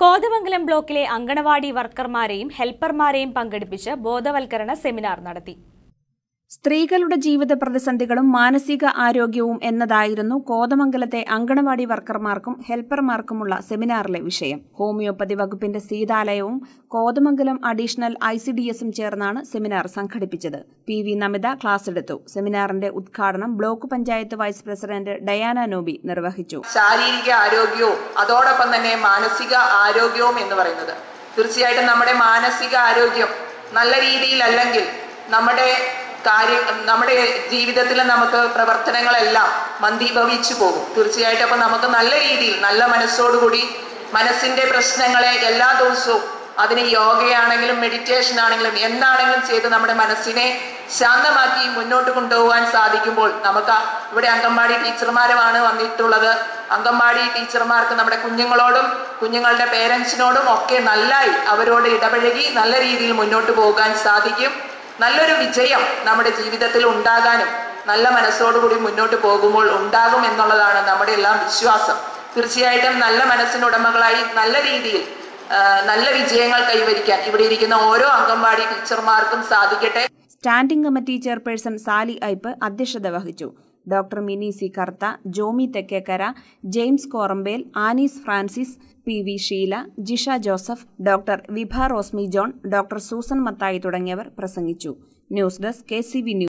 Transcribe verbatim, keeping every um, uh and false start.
കോതമംഗലം ബ്ലോക്കിലെ അങ്കണവാടി വർക്കർമാരെയും ഹെൽപ്പർമാരെയും പങ്കെടുപ്പിച്ച് ബോധവൽക്കരണ സെമിനാർ നടത്തി. സ്ത്രീകളുടെ ജീവിത പ്രതിസന്ധികളും മാനസിക ആരോഗ്യവും എന്നതായിരുന്നു കോതമംഗലത്തെ അങ്കണവാടി വർക്കർമാർക്കും ഹെൽപ്പർമാർക്കുമുള്ള സെമിനാറിലെ വിഷയം. ഹോമിയോപ്പതി വകുപ്പിന്റെ സീതാലയവും Kothamangalam additional I C D എസും ചേർന്നാണ് സെമിനാർ സംഘടിപ്പിച്ചത്. പി വി നമിത ക്ലാസ് എടുത്തു. സെമിനാറിന്റെ ഉദ്ഘാടനം block panchayat vice president Diana Noby നിർവഹിച്ചു. ശാരീരിക ആരോഗ്യവും അതോടൊപ്പം തന്നെ മാനസിക ആരോഗ്യവും എന്ന് പറയുന്നത് തീർച്ചയായിട്ടും നമ്മുടെ മാനസിക ആരോഗ്യം നല്ല രീതിയിലല്ലെങ്കിൽ നമ്മുടെ കാര്യം നമ്മുടെ ജീവിതത്തിൽ നമുക്ക് പ്രവർത്തനങ്ങളെല്ലാം മന്ദീഭവിച്ചു പോകും. തീർച്ചയായിട്ടും അപ്പം നമുക്ക് നല്ല രീതിയിൽ നല്ല മനസ്സോടുകൂടി മനസ്സിന്റെ പ്രശ്നങ്ങളെ എല്ലാ ദിവസവും അതിന് യോഗയാണെങ്കിലും മെഡിറ്റേഷൻ ആണെങ്കിലും എന്താണെങ്കിലും ചെയ്ത് നമ്മുടെ മനസ്സിനെ ശാന്തമാക്കി മുന്നോട്ട് കൊണ്ടുപോകാൻ സാധിക്കുമ്പോൾ നമുക്ക് ഇവിടെ അംഗൻവാടി ടീച്ചർമാരുമാണ് വന്നിട്ടുള്ളത്. അംഗൻവാടി ടീച്ചർമാർക്ക് നമ്മുടെ കുഞ്ഞുങ്ങളോടും കുഞ്ഞുങ്ങളുടെ പേരൻസിനോടും ഒക്കെ നല്ലായി അവരോട് ഇടപഴകി നല്ല രീതിയിൽ മുന്നോട്ട് പോകാൻ സാധിക്കും. നല്ലൊരു വിജയം നമ്മുടെ ജീവിതത്തിൽ ഉണ്ടാകാനും നല്ല മനസ്സോടുകൂടി മുന്നോട്ട് പോകുമ്പോൾ ഉണ്ടാകും എന്നുള്ളതാണ് നമ്മുടെ എല്ലാം വിശ്വാസം. തീർച്ചയായിട്ടും നല്ല മനസ്സിനുടമകളായി നല്ല രീതിയിൽ നല്ല വിജയങ്ങൾ കൈവരിക്കാൻ ഇവിടെ ഇരിക്കുന്ന ഓരോ അംഗൻവാടി ടീച്ചർമാർക്കും സാധിക്കട്ടെ. Standing committee chairperson Sally Aipe അധ്യക്ഷത വഹിച്ചു. Doctor Mini C Kartha, Jomy Thekkekara, James Korambel, Annies Francis, P V Sheela, Jisha Joseph, doctor Vibha Rosmi John, doctor Susan Mathai തുടങ്ങിയവർ പ്രസംഗിച്ചു. News desk K C V news.